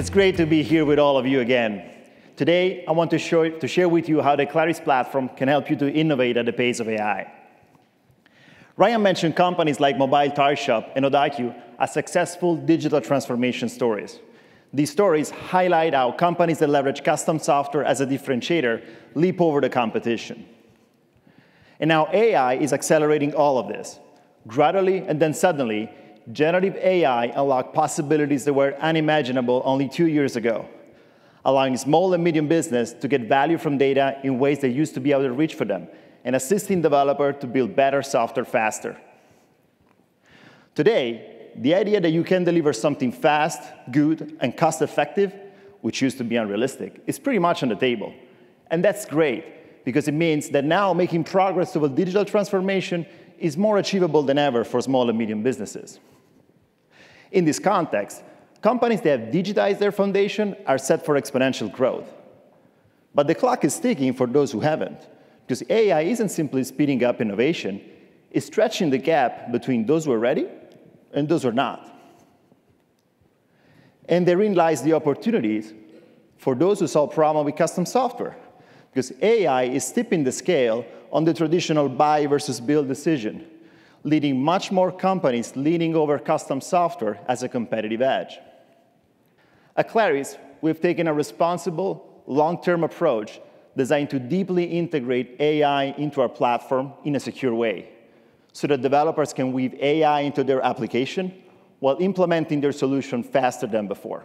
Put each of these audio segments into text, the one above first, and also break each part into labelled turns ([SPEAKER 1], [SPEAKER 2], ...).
[SPEAKER 1] It's great to be here with all of you again. Today, I want to share with you how the Claris platform can help you to innovate at the pace of AI. Ryan mentioned companies like Mobile Tire Shop and Odaiku as successful digital transformation stories. These stories highlight how companies that leverage custom software as a differentiator leap over the competition. And now AI is accelerating all of this. Gradually and then suddenly, generative AI unlocked possibilities that were unimaginable only 2 years ago, allowing small and medium business to get value from data in ways that used to be out of reach for them, and assisting developers to build better software faster. Today, the idea that you can deliver something fast, good, and cost-effective, which used to be unrealistic, is pretty much on the table. And that's great, because it means that now making progress toward digital transformation is more achievable than ever for small and medium businesses. In this context, companies that have digitized their foundation are set for exponential growth. But the clock is ticking for those who haven't, because AI isn't simply speeding up innovation, it's stretching the gap between those who are ready and those who are not. And therein lies the opportunities for those who solve problems with custom software, because AI is tipping the scale on the traditional buy versus build decision, leading much more companies leaning over custom software as a competitive edge. At Claris, we've taken a responsible, long-term approach designed to deeply integrate AI into our platform in a secure way, so that developers can weave AI into their application while implementing their solution faster than before.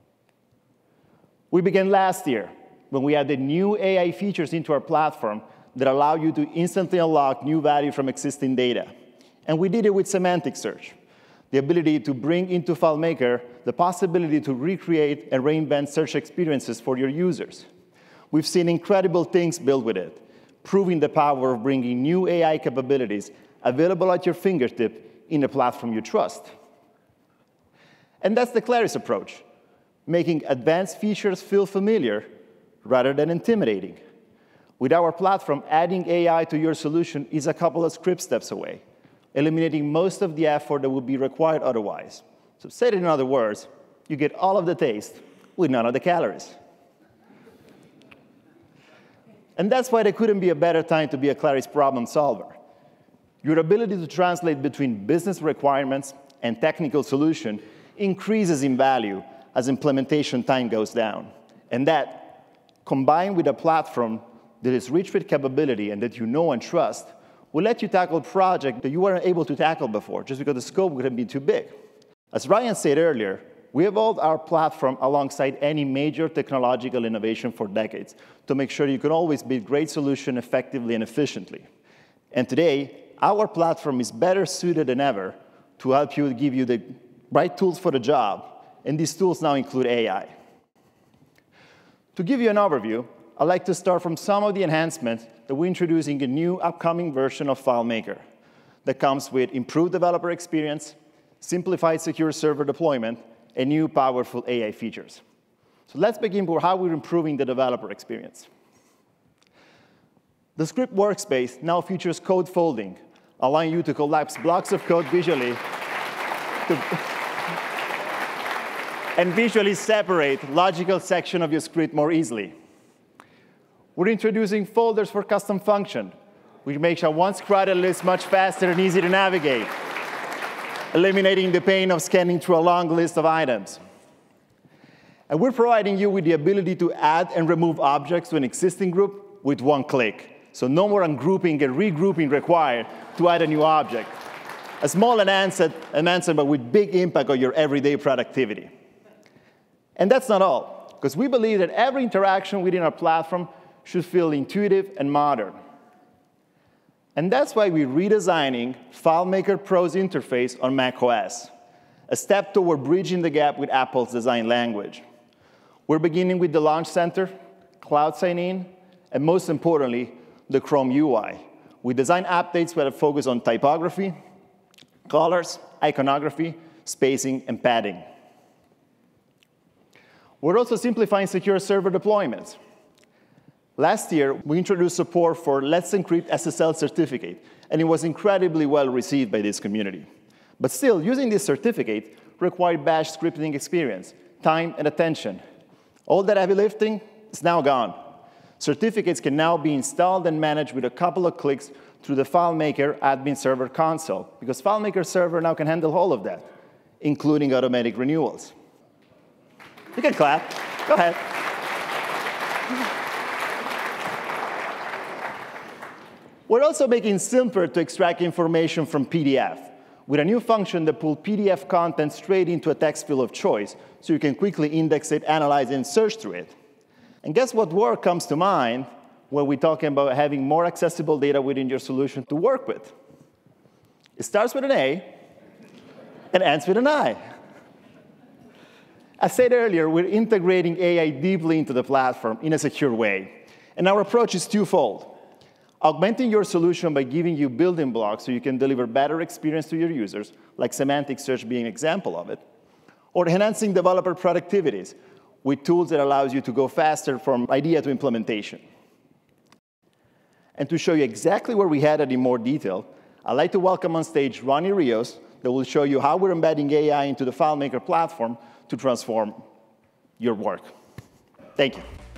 [SPEAKER 1] We began last year when we added new AI features into our platform that allow you to instantly unlock new value from existing data. And we did it with semantic search, the ability to bring into FileMaker the possibility to recreate and reinvent search experiences for your users. We've seen incredible things built with it, proving the power of bringing new AI capabilities available at your fingertip in a platform you trust. And that's the Claris approach, making advanced features feel familiar rather than intimidating. With our platform, adding AI to your solution is a couple of script steps away, eliminating most of the effort that would be required otherwise. So said in other words, you get all of the taste with none of the calories. And that's why there couldn't be a better time to be a Claris problem solver. Your ability to translate between business requirements and technical solution increases in value as implementation time goes down. And that, combined with a platform that is rich with capability and that you know and trust, will let you tackle projects that you weren't able to tackle before, just because the scope would have been too big. As Ryan said earlier, we evolved our platform alongside any major technological innovation for decades to make sure you can always build great solutions effectively and efficiently. And today, our platform is better suited than ever to help you give you the right tools for the job, and these tools now include AI. To give you an overview, I'd like to start from some of the enhancements that we're introducing in a new upcoming version of FileMaker that comes with improved developer experience, simplified secure server deployment, and new powerful AI features. So let's begin with how we're improving the developer experience. The script workspace now features code folding, allowing you to collapse blocks of code visually and visually separate logical sections of your script more easily. We're introducing folders for custom function, which makes our once-created list much faster and easy to navigate, eliminating the pain of scanning through a long list of items. And we're providing you with the ability to add and remove objects to an existing group with one click. So no more ungrouping and regrouping required to add a new object. A small enhancement, but with big impact on your everyday productivity. And that's not all, because we believe that every interaction within our platform should feel intuitive and modern. And that's why we're redesigning FileMaker Pro's interface on macOS, a step toward bridging the gap with Apple's design language. We're beginning with the Launch Center, Cloud Sign-In, and most importantly, the Chrome UI. We design updates that focus on typography, colors, iconography, spacing, and padding. We're also simplifying secure server deployments. Last year, we introduced support for Let's Encrypt SSL certificate, and it was incredibly well received by this community. But still, using this certificate required bash scripting experience, time, and attention. All that heavy lifting is now gone. Certificates can now be installed and managed with a couple of clicks through the FileMaker admin server console, because FileMaker server now can handle all of that, including automatic renewals. You can clap. Go ahead. We're also making it simpler to extract information from PDF with a new function that pulls PDF content straight into a text field of choice, so you can quickly index it, analyze it, and search through it. And guess what word comes to mind when we're talking about having more accessible data within your solution to work with? It starts with an A and ends with an I. As said earlier, we're integrating AI deeply into the platform in a secure way. And our approach is twofold. Augmenting your solution by giving you building blocks so you can deliver better experience to your users, like semantic search being an example of it, or enhancing developer productivities with tools that allows you to go faster from idea to implementation. And to show you exactly where we headed in more detail, I'd like to welcome on stage Ronnie Rios, that will show you how we're embedding AI into the FileMaker platform to transform your work. Thank you.